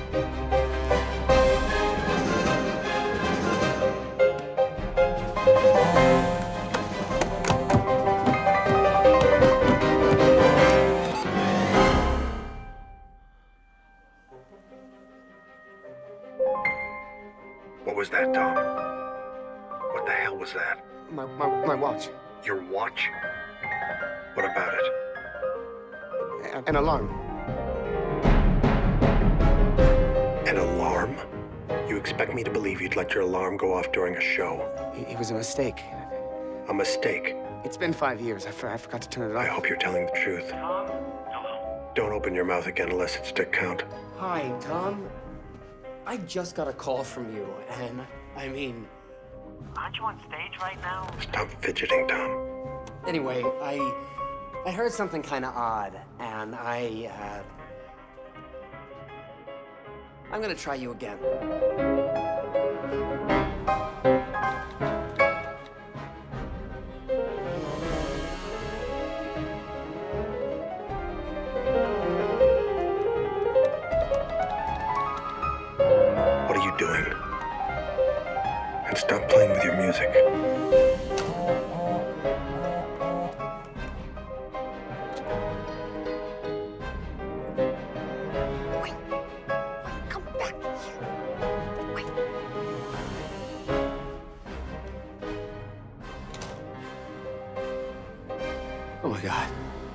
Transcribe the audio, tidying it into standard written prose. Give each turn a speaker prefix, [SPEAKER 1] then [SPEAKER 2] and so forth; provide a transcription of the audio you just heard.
[SPEAKER 1] What was that, Tom? What the hell was that?
[SPEAKER 2] My watch.
[SPEAKER 1] Your watch? What about it?
[SPEAKER 2] An alarm.
[SPEAKER 1] An alarm? You expect me to believe you'd let your alarm go off during a show?
[SPEAKER 2] It was a mistake.
[SPEAKER 1] A mistake?
[SPEAKER 2] It's been 5 years. I forgot to turn it off.
[SPEAKER 1] I hope you're telling the truth.
[SPEAKER 3] Tom? Hello?
[SPEAKER 1] Don't open your mouth again unless it's to count.
[SPEAKER 2] Hi, Tom. I just got a call from you, and I mean...
[SPEAKER 3] Aren't you on stage right now?
[SPEAKER 1] Stop fidgeting, Tom.
[SPEAKER 2] Anyway, I heard something kind of odd, and I'm gonna try you again.
[SPEAKER 1] What are you doing? And stop playing with your music.
[SPEAKER 2] Come back here. Wait. Oh my God.